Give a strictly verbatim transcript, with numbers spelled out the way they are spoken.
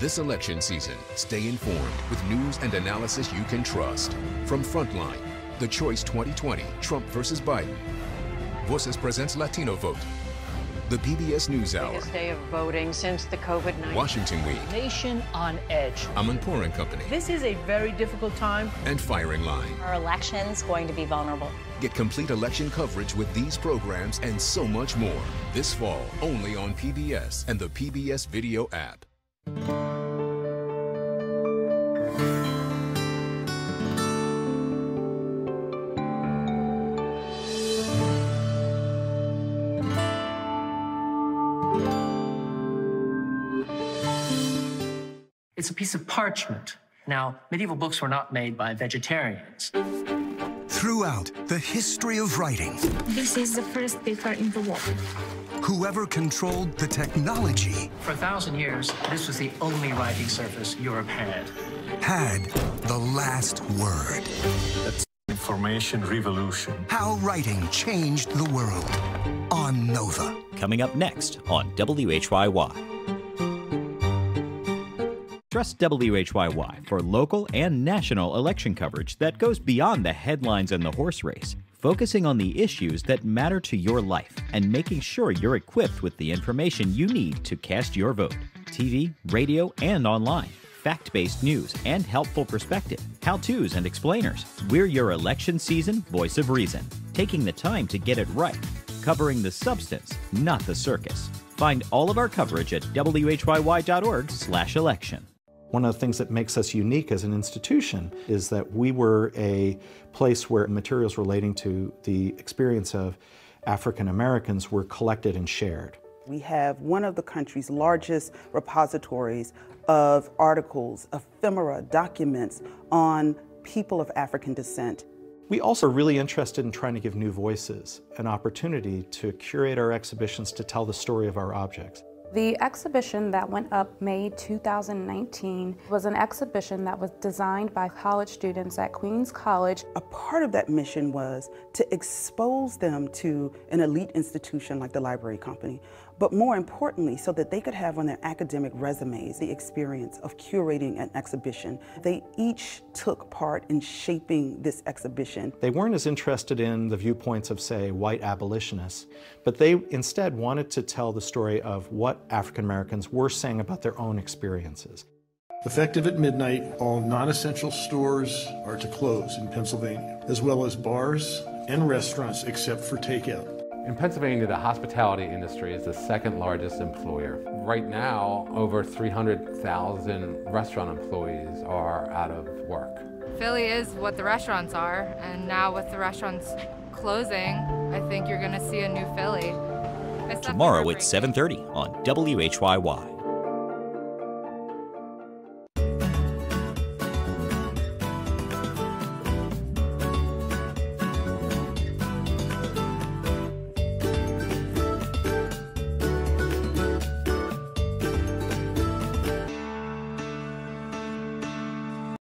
This election season, stay informed with news and analysis you can trust. From Frontline, The Choice twenty twenty, Trump versus Biden. Voices presents Latino Vote. The P B S NewsHour. Biggest day of voting since the COVID nineteen. Washington Week. Nation on edge. Amanpour and Company. This is a very difficult time. And Firing Line. Our election's going to be vulnerable. Get complete election coverage with these programs and so much more. This fall, only on P B S and the P B S Video app. It's a piece of parchment. Now, medieval books were not made by vegetarians. Throughout the history of writing, this is the first paper in the world. Whoever controlled the technology For a thousand years, this was the only writing surface Europe had. had the last word. That's information revolution. How writing changed the world on Nova. Coming up next on W H Y Y. Trust W H Y Y for local and national election coverage that goes beyond the headlines and the horse race, focusing on the issues that matter to your life and making sure you're equipped with the information you need to cast your vote. T V, radio, and online. Fact-based news and helpful perspective, how-tos and explainers. We're your election season voice of reason, taking the time to get it right, covering the substance, not the circus. Find all of our coverage at W H Y Y dot org slash election. One of the things that makes us unique as an institution is that we were a place where materials relating to the experience of African Americans were collected and shared. We have one of the country's largest repositories of articles, ephemera, documents on people of African descent. We also are really interested in trying to give new voices an opportunity to curate our exhibitions to tell the story of our objects. The exhibition that went up May two thousand nineteen was an exhibition that was designed by college students at Queens College. A part of that mission was to expose them to an elite institution like the Library Company, but more importantly, so that they could have on their academic resumes the experience of curating an exhibition. They each took part in shaping this exhibition. They weren't as interested in the viewpoints of, say, white abolitionists, but they instead wanted to tell the story of what African Americans were saying about their own experiences. Effective at midnight, all non-essential stores are to close in Pennsylvania, as well as bars and restaurants except for takeout. In Pennsylvania, the hospitality industry is the second largest employer. Right now, over three hundred thousand restaurant employees are out of work. Philly is what the restaurants are, and now with the restaurants closing, I think you're going to see a new Philly. Tomorrow at seven thirty on W H Y Y.